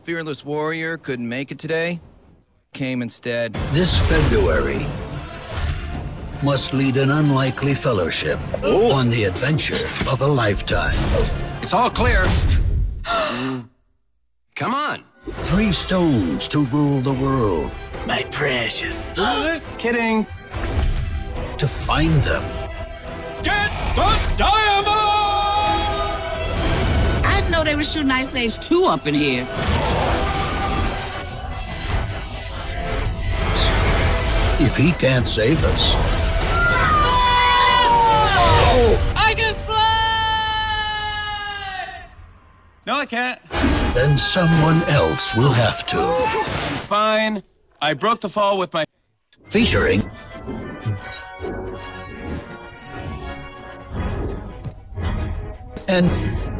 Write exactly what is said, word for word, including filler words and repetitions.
fearless warrior couldn't make it today, came instead. This February must lead an unlikely fellowship Ooh. on the adventure of a lifetime. It's all clear. Come on. Three stones to rule the world. My precious. Kidding. To find them. Get the diamond! I didn't know they were shooting Ice Age two up in here. If he can't save us. Oh! I can fly! No, I can't. Then someone else will have to. I'm fine. I broke the fall with my... Featuring... and